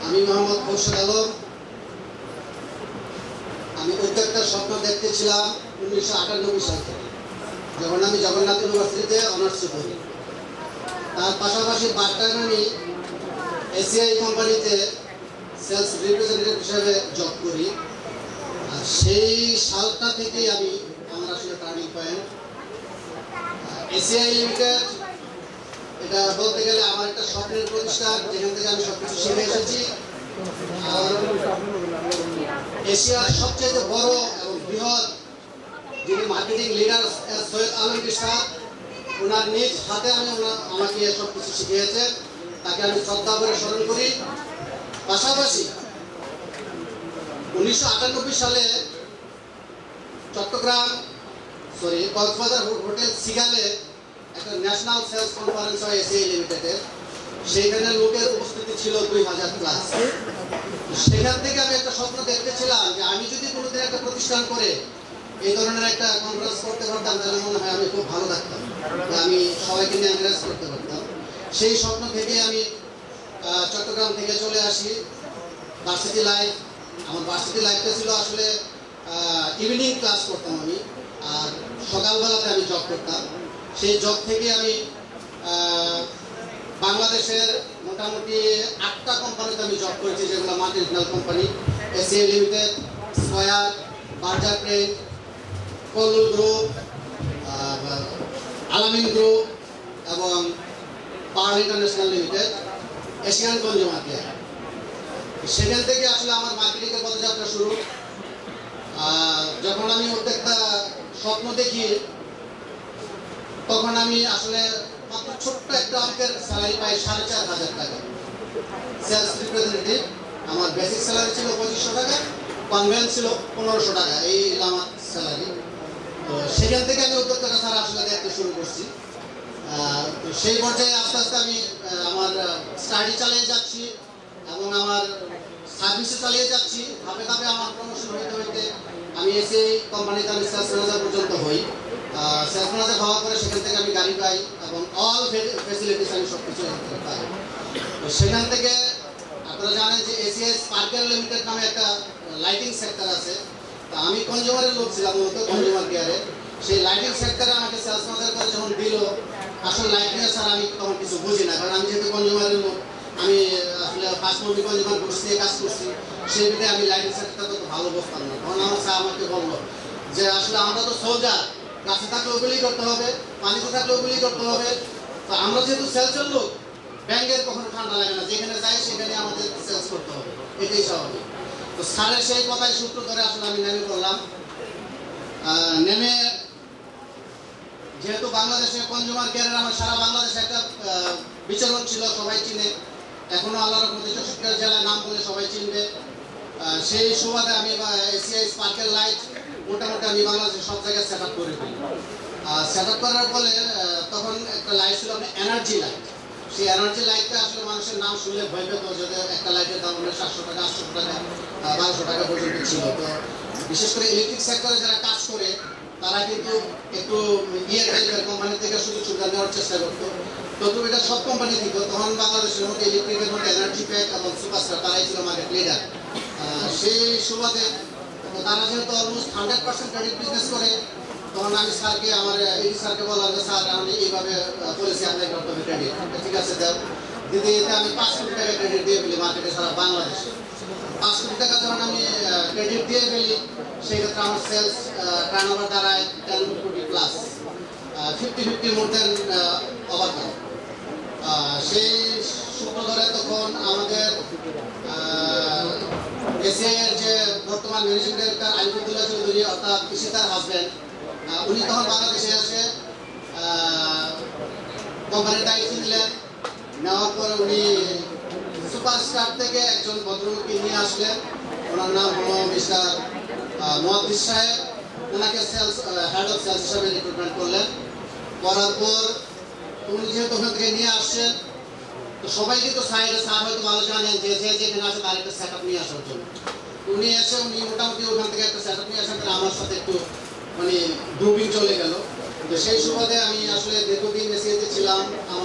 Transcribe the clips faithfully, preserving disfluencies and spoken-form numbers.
আমি মোহাম্মদ কৌশল আলম। আমি উদ্যোক্তার স্বপ্ন দেখতেছিলাম উনিশশো আটানব্বই সাল থেকে, যখন আমি জগন্নাথ ইউনিভার্সিটিতে অনার্স করি। তার পাশাপাশি পার্ট টাইম আমি এসিআই কোম্পানিতে সেলস রিপ্রেজেন্টেটিভ হিসেবে জব করি। আর সেই সালটা থেকেই আমি আমার আসলে টার্নিং পয়েন্ট। এসিআই লিমিটেড এটা বলতে গেলে আমার একটা স্বপ্নের প্রতিষ্ঠান, যেখান থেকে আমি সবকিছু শিখে এসেছি। আর এশিয়ার সবচেয়ে বড় এবং বৃহৎ যিনি মার্কেটিং লিডার সৈয়দ আলমগীর সাহেব, ওনার নিজ হাতে আমি আমাকে সব কিছু শিখিয়েছেন, তাকে আমি শ্রদ্ধা করে স্মরণ করি। পাশাপাশি উনিশশো আটানব্বই সালে চট্টগ্রাম সরি কক্সবাজার হোটেল সিগালে একটা ন্যাশনাল সেলস কনফারেন্স হয় এসিআই লিমিটেডের। সেইখানে লোকের উপস্থিতি ছিল দুই হাজার প্লাস। সেখান থেকে আমি একটা স্বপ্ন দেখতেছিলাম যে আমি যদি কোনোদিন একটা প্রতিষ্ঠান করে এই ধরনের একটা কনফারেন্স করতে পারতাম, তাহলে মনে হয় আমি খুব ভালো থাকতাম, আমি সবাইকে নিয়ে এনকারেজ করতে পারতাম। সেই স্বপ্ন থেকে আমি চট্টগ্রাম থেকে চলে আসি ভার্সিটি লাইফ। আমার ভার্সিটি লাইফটা ছিল আসলে ইভিনিং ক্লাস করতাম আমি, আর সকালবেলাতে আমি জব করতাম। সেই জব থেকে আমি বাংলাদেশের মোটামুটি আটটা কোম্পানিতে আমি জব করেছি, যেগুলো multinational company. ACI limited, Square, Berger paint, কলুল গ্রুপ, আলামিন গ্রুপ এবং power international limited, Asian consumer care. সেখান থেকে আসলে আমার মার্কেটিংয়ের পথযাত্রা শুরু। যখন আমি উদ্যোক্তা স্বপ্ন দেখি, তখন আমি আসলে মাত্র ছোট্ট একটা অঙ্কের স্যালারি পাই, সাড়ে চার হাজার টাকা সেলস রিপ্রেজেন্টেটিভ। আমার বেসিক স্যালারি ছিল পঁচিশশো টাকা, কনভেন্স ছিল পনেরোশো টাকা, এই আমার স্যালারি। তো সেখান থেকে আমি উদ্যোক্তাটা ছাড়া আসলে দেখতে শুরু করছি। সেই পর্যায়ে আস্তে আস্তে আমি আমার স্টাডি চালিয়ে যাচ্ছি এবং আমার সার্ভিসে চালিয়ে যাচ্ছি। ধাপে ধাপে আমার প্রমোশন হইতে হইতে আমি এসে কোম্পানিতে আমি সেলস ম্যানেজার পর্যন্ত হই। সেলস ম্যানেজার হওয়ার পরে সেখান থেকে আমি গাড়ি পাই এবং অল ফেসিলিটিস আমি সব কিছু পাই। তো সেখান থেকে আপনারা জানেন যে এসিআই স্পার্কেল লিমিটেড নামে একটা লাইটিং সেক্টর আছে। তা আমি কনজিউমারের লোক ছিলাম, মূলত কনজিউমার কেয়ারে। সেই লাইটিং সেক্টরে আমাকে সেলস ম্যানেজার করে যখন দিল, আসলে লাইটিং এর স্যার আমি তখন কিছু বুঝি না, কারণ আমি যেহেতু কনজিউমারের লোক, আমি আসলে ফার্স্ট মুভি কনজিউমার গুডস নিয়ে কাজ করছি, সেই ভিতরে আমি লাইটিং সেক্টরটা তো ভালো বুঝতাম না। তখন আমার স্যার আমাকে বললো যে আসলে আমরা তো সোলজার, গাছে থাকলে ওগুলি করতে হবে, পানিতে থাকলে ওগুলি করতে হবে। তো আমরা যেহেতু সেলসের লোক, ব্যাংকের কখনো ঠান্ডা লাগে না, যেখানে যাই সেখানে আমাদের সেলস করতে হবে, এটাই স্বাভাবিক। তো স্যারের সেই কথায় সূত্র ধরে আসলে আমি নেমে পড়লাম। নেমে যেহেতু বাংলাদেশে কনজিউমার কেয়ারের আমার সারা বাংলাদেশে একটা বিচরণ ছিল, সবাই চিনে, এখনো আল্লাহর রহমতে চৌষট্টি জেলার নাম বলে সবাই চিনবে। সেই সুবাদে আমি এসিআই স্পার্কেল লাইট মোটামুটি আমি বাংলাদেশের সব জায়গায় সেট আপ করে ফেলি। সেট আপ করার ফলে তখন একটা লাইট ছিল আপনার এনার্জি লাইট। সেই এনার্জি লাইটটা আসলে মানুষের নাম শুনলে ভয় পেত, যদি একটা লাইটের দাম হলে সাতশো টাকা, আটশো টাকা, বারোশো টাকা পর্যন্ত ছিল। তো বিশেষ করে ইলেকট্রিক সেক্টরে যারা কাজ করে তারা কিন্তু একটু ইয়ে টাইপের কোম্পানি থেকে সুযোগ সুবিধা নেওয়ার চেষ্টা করতো। তো এটা সব কোম্পানি দিত। তখন বাংলাদেশের মধ্যে ইলেকট্রিকের মধ্যে এনার্জি প্যাক এবং সুপারস্টার তারাই ছিল মার্কেট লিডার। সেই সুবাদে তারা যেহেতু almost hundred percent credit business করে, তখন আমি স্যারকে আমার এডি স্যারকে বললাম যে স্যার আমি এইভাবে পলিসি অ্যাপ্লাই করতে হবে ক্রেডিট। ঠিক আছে দাও দিদি, এতে আমি পাঁচ কোটি টাকা ক্রেডিট দিয়ে ফেলি মার্কেটে সারা বাংলাদেশে। পাঁচ কোটি টাকা যখন আমি ক্রেডিট দিয়ে ফেলি, সেক্ষেত্রে আমার সেলস টার্ন ওভার দাঁড়ায় টেন কোটি প্লাস, ফিফটি ফিফটির মধ্যে ওভারকাম। সেই সূত্র ধরে তখন আমাদের এসিআই এর যে বর্তমান ম্যানেজিং ডিরেক্টর আলিবুদ্দুল্লাহ চৌধুরী, অর্থাৎ ইশিতার হাজব্যান্ড, উনি তখন বাংলাদেশে এসে কোম্পানির দায়িত্ব নিলেন। নেওয়ার পরে উনি সুপারস্টার থেকে একজন ভদ্রলোককে নিয়ে আসলেন, ওনার নাম হলো মিস্টার মুহাদ্দিস সাহেব। ওনাকে সেলস হেড অফ সেলস হিসাবে রিক্রুটমেন্ট করলেন। করার পর উনি যেহেতু ওখান থেকে নিয়ে আসছেন, তো সবাই কিন্তু সাইডে স্যার হয়তো ভালো জানেন যে যে যেখানে আছে তার একটা সেট আপ নিয়ে আসার জন্য। উনি এসে উনি মোটামুটি ওখান থেকে একটা সেট আপ নিয়ে আসেন, আমার সাথে একটু মানে গ্রুপিং চলে গেল। তো সেই সুবাদে আমি আসলে দীর্ঘদিন এসিআইতে ছিলাম। আমার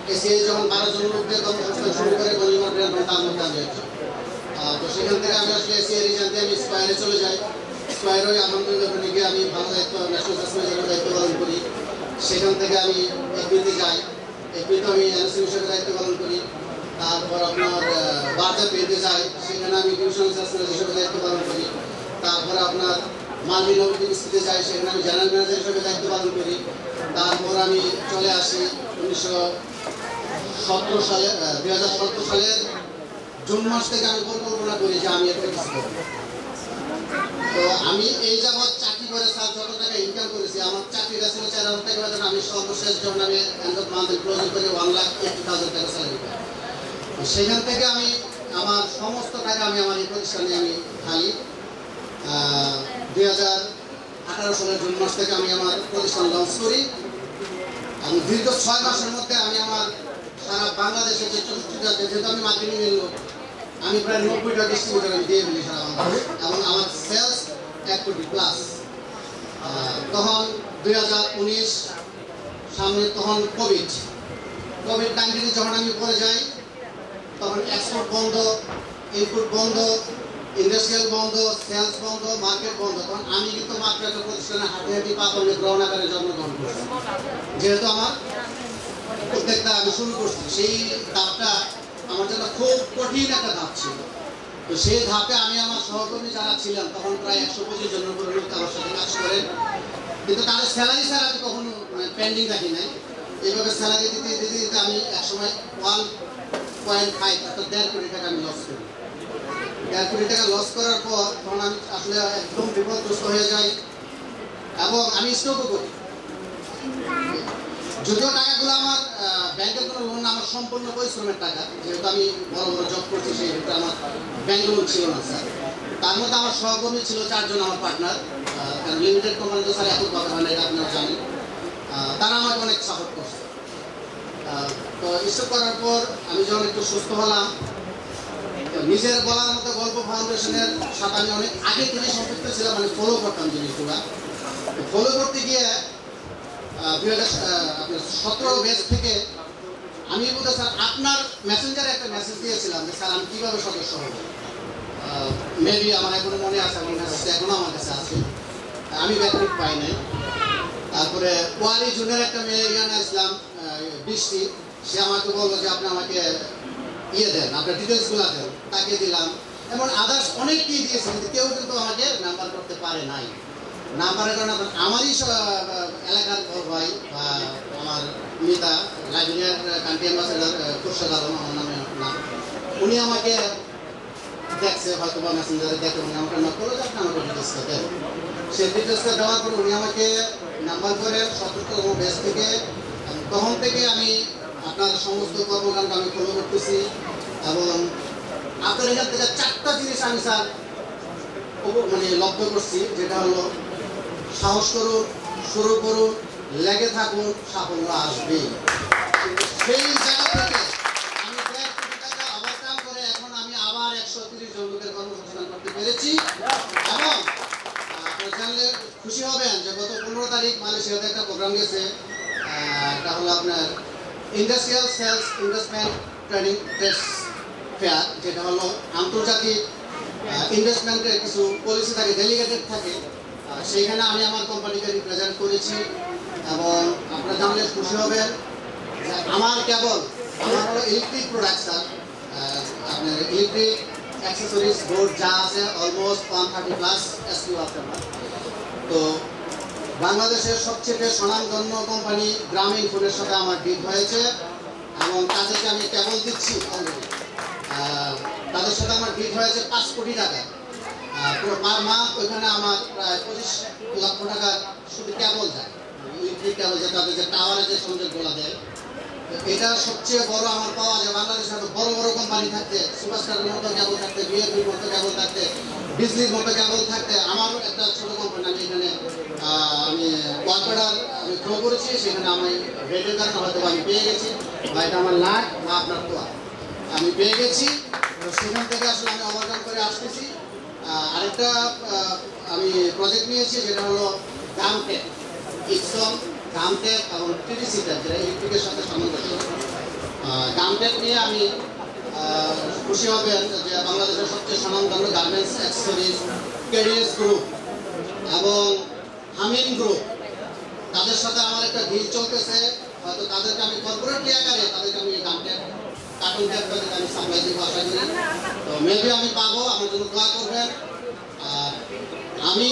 এসিআই যখন বারো জন লোকদের কর্মসংস্থান শুরু করে গণিমর ব্র্যান্ড তার মধ্যে আমি একজন। তো সেখান থেকে আমি আসলে এসিআই রিজান দিয়ে আমি স্কোয়ারে চলে যাই। স্কোয়ারে ওই আলহামদুলিল্লাহ গিয়ে আমি ভালো দায়িত্ব ন্যাশনাল সাসপেন্সের দায়িত্ব পালন করি। সেখান থেকে আমি এফবিতে যাই, এফবিতে আমি এনএসসি হিসেবে দায়িত্ব পালন করি। তারপর আপনার বাজার পেতে যাই, সেখানে আমি ডিভিশনাল সাসপেন্স হিসেবে দায়িত্ব পালন করি। তারপরে আপনার মালভি নবীতে যাই, সেখানে আমি জেনারেল ম্যানেজার হিসেবে দায়িত্ব পালন করি। তারপর আমি চলে আসি উনিশশো সতেরো সালে দুই হাজার সতেরো সালের জুন মাস থেকে আমি পরিকল্পনা করি যে আমি একটা কিছু করব। তো আমি এই যাবৎ চাকরি করে স্যার যত টাকা ইনকাম করেছি, আমার চাকরিটা ছিল চার হাজার টাকা বেতন। আমি সর্বশেষ যখন আমি এন্ড অফ মান্থ ক্লোজিং করে one lakh eighty thousand taka salary পাই। সেখান থেকে আমি আমার সমস্ত টাকা আমি আমার এই প্রতিষ্ঠানে আমি ঢালি। দুই হাজার আঠারো সালের জুন মাস থেকে আমি আমার প্রতিষ্ঠান লঞ্চ করি। আমি দীর্ঘ ছয় মাসের মধ্যে আমি আমার সারা বাংলাদেশের যে চতুর্থটা যেহেতু আমি মার্কেটিং এর লোক, আমি প্রায় নব্বইটা ডিস্ট্রিবিউটর আমি দিয়ে ফেলি সারা বাংলাদেশ, এবং আমার সেলস এক কোটি প্লাস। তখন দুই হাজার উনিশ সামনে, তখন কোভিড কোভিড নাইন্টিনে যখন আমি পরে যাই, তখন এক্সপোর্ট বন্ধ, ইনপুট বন্ধ, ইন্ডাস্ট্রিয়াল বন্ধ, সেলস বন্ধ, মার্কেট বন্ধ। তখন আমি কিন্তু মাত্র একটা প্রতিষ্ঠানে হাঁটি হাঁটি পা করে গ্রহণ আকারে জন্মগ্রহণ করছি। যেহেতু আমার প্রত্যেকটা আমি শুরু করছি, সেই ধাপটা আমার জন্য খুব কঠিন একটা ধাপ ছিল। তো সেই ধাপে আমি আমার সহকর্মী যারা ছিলেন, তখন প্রায় একশো পঁচিশ জনের উপরে লোক আমার সাথে কাজ করেন, কিন্তু তাদের স্যালারি স্যার আমি কখনো পেন্ডিং রাখি নাই। এইভাবে স্যালারি দিতে দিতে দিতে আমি একসময় ওয়ান পয়েন্ট ফাইভ অর্থাৎ দেড় কোটি টাকা আমি লস করি। দেড় কোটি টাকা লস করার পর তখন আমি আসলে একদম বিপদগ্রস্ত হয়ে যাই, এবং আমি স্টকও করি। যদিও টাকাগুলো আমার ব্যাংকের কোনো লোন, আমার সম্পূর্ণ পরিশ্রমের টাকা, যেহেতু আমি বড় বড় জব করছি, সেই ক্ষেত্রে আমার ব্যাংক লোন ছিল না স্যার। তার মধ্যে আমার সহকর্মী ছিল চারজন, আমার পার্টনার। কারণ লিমিটেড কোম্পানি তো স্যার এককভাবে হয় না, এটা আপনারা জানেন। তারা আমাকে অনেক সাপোর্ট করছে। তো স্টক করার পর আমি যখন একটু সুস্থ হলাম, নিজের বলার মতো গল্প ফাউন্ডেশনের সাথে আমি অনেক আগে থেকে সম্পৃক্ত ছিলাম, মানে ফলো করতাম জিনিসগুলা। ফলো করতে গিয়ে দুই হাজার সতেরো ব্যাচ থেকে আমি বলতে স্যার আপনার মেসেঞ্জারে একটা মেসেজ দিয়েছিলাম যে স্যার আমি কীভাবে সদস্য হব। মেবি আমার এখনো মনে আছে, আমার মেসেজটা এখনো আমার কাছে আছে। আমি ব্যাকরিক পাই নাই। তারপরে কোয়ারি জুনের একটা মেয়ে ইয়ানা ইসলাম বৃষ্টি, সে আমাকে বললো যে আপনি আমাকে ইয়ে দেন, আপনার ডিটেলসগুলো দেন। তাকে দিলাম, এবং আদার্স অনেককেই দিয়েছে, কিন্তু কেউ কিন্তু আমাকে নাম্বার করতে পারে নাই। না পারার কারণে আমারই এলাকার ভাই বা আমার নেতা লাইব্রেরিয়ার কান্ট্রি অ্যাম্বাসেডার খুরশেদ আলম, আমার নামে নাম, উনি আমাকে দেখছে হয়তো বা মেসেঞ্জারে দেখে, উনি আমাকে নক করলো যে আপনি আমাকে ডিটেলসটা দেন। সেই ডিটেলসটা দেওয়ার পর উনি আমাকে নাম্বার করে সতর্কতম বেস থেকে, তখন থেকে আমি আপনার সমস্ত কর্মকাণ্ড আমি ফলো করতেছি। এবং আপনার এখান থেকে চারটা জিনিস আমি স্যার মানে লক্ষ্য করছি, যেটা হলো সাহস করুন, শুরু করুন, লেগে থাকুন, সাফল্য আসবে। সেই জায়গা থেকে আমি দেড় কোটি টাকা ওভারকাম করে এখন আমি আবার একশো তিরিশ জন লোকের কর্মসংস্থান করতে পেরেছি। এবং আপনারা জানলে খুশি হবেন যে গত পনেরো তারিখ মালয়েশিয়াতে একটা প্রোগ্রাম গেছে, এটা হলো আপনার industrial sales investment training test fair, যেটা হলো আন্তর্জাতিক ইনভেস্টমেন্টের কিছু পলিসি থাকে, ডেলিগেটেড থাকে। সেইখানে আমি আমার কোম্পানিকে রিপ্রেজেন্ট করেছি। এবং আপনারা জানলে খুশি হবেন যে আমার কেবল আমার হলো ইলেকট্রিক প্রোডাক্ট স্যার, আপনার ইলেকট্রিক অ্যাক্সেসরিজ বোর্ড যা আছে almost one thirty plus SKU আছে আমার। তো বাংলাদেশের সবচেয়ে স্বনামধন্য কোম্পানি গ্রামীণ ফোনের সাথে আমার ডিল হয়েছে, এবং তাদেরকে আমি কেবল দিচ্ছি অলরেডি। তাদের সাথে আমার ডিল হয়েছে পাঁচ কোটি টাকা পুরো পার মান্থ। ওইখানে আমার প্রায় পঁচিশ লক্ষ টাকা শুধু কেবল যায়, ইলেকট্রিক কেবল, যে তাদের যে টাওয়ারে যে সংযোগগুলো দেয়। এটা সবচেয়ে বড় আমার পাওয়া যায়। বাংলাদেশের বড় বড় কোম্পানি থাকতে, সুপারস্টারের মতো কেবল থাকতে, বিএফবির মতো কেবল থাকতে, বিজলির মতো কেবল থাকতে, আমারও একটা ছোট কোম্পানি, আমি এখানে আমি ওয়ার্কার আমি থ্রো করেছি, সেখানে আমি রেটের কারণে হয়তো আমি পেয়ে গেছি, বা এটা আমার লাখ বা আপনার তোয়া আমি পেয়ে গেছি। সেখান থেকে আসলে আমি ওভারকাম করে আসতেছি। আরেকটা আমি প্রজেক্ট নিয়েছি, যেটা হলো গামটেক, ইকসন, গামটেক এবং টিডিসি, যেটা ইলেকট্রিকের সাথে সামঞ্জস্য। গামটেক নিয়ে আমি খুশি হবেন যে বাংলাদেশের সবচেয়ে স্বনামধন্য গার্মেন্টস অ্যাক্সেসরিজ কেডিএস গ্রুপ এবং হামিম গ্রুপ, তাদের সাথে আমার একটা ডিল চলতেছে। হয়তো তাদেরকে আমি কর্পোরেট আকারে তাদেরকে আমি গামটেক কার্টুন ট্যাগ তাদেরকে আমি সাপ্লাই দিব আশা করি। তো মেবি আমি পাবো, আমার জন্য দোয়া করবেন। আর আমি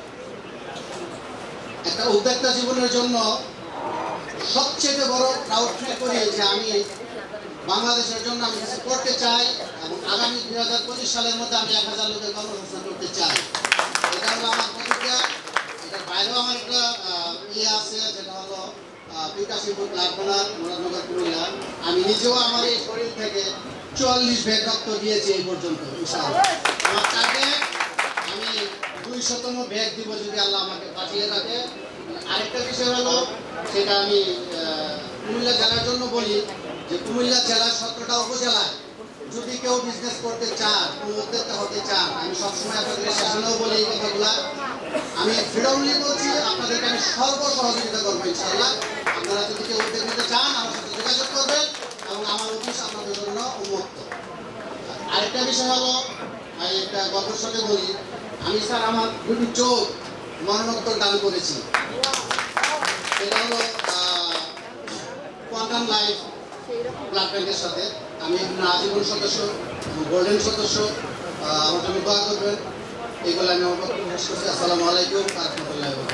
একটা উদ্যোক্তা জীবনের জন্য সবচেয়ে বড় প্রাউড ফিল করি যে আমি বাংলাদেশের জন্য আমি কিছু করতে চাই এবং আগামী দুই হাজার পঁচিশ সালের মধ্যে আমি এক হাজার লোকের কর্মসংস্থান করতে চাই। এটা হলো আমার প্রতিজ্ঞা। এটার বাইরেও আমার একটা ইয়ে আছে, যেটা হলো বিকাশিপুর কারখানার মুরাদনগর কুমিল্লা। আমি নিজেও আমার এই শরীর থেকে চুয়াল্লিশ ব্যাগ রক্ত দিয়েছি এই পর্যন্ত। ইনশাআল্লাহ আমার টার্গেট আমি দুইশতম ব্যাগ দিব যদি আল্লাহ আমাকে পাঠিয়ে রাখে। আরেকটা বিষয় হলো, সেটা আমি কুমিল্লা জেলার জন্য বলি যে কুমিল্লা জেলার সতেরোটা উপজেলায় যদি কেউ বিজনেস করতে চান, কোনো উদ্যোক্তা হতে চান, আমি সবসময় আপনাদের শাসনেও বলি এই কথাগুলা। আমি ফ্রিডমলি বলছি, আপনাদেরকে আমি সর্ব সহযোগিতা করবো ইনশাআল্লাহ। আপনারা যদি কেউ উদ্যোগ নিতে চান আমার সাথে যোগাযোগ করবেন এবং আমার অফিস আপনাদের জন্য উন্মুক্ত। আরেকটা বিষয় হলো, আমি একটা গল্পের সাথে বলি, আমি স্যার আমার দুটি চোখ মরণোত্তর দান করেছি। এটা হলো কোয়ান্টাম লাইফ ব্লাড ব্যাংকের সাথে। আমি একজন আজীবন সদস্য, গোল্ডেন সদস্য। আমার জন্য দোয়া করবেন। এইগুলো আমি আমার বক্তব্য শেষ করছি। আসসালামু আলাইকুম ওয়া রাহমাতুল্লাহি ওয়া বারাকাতুহু।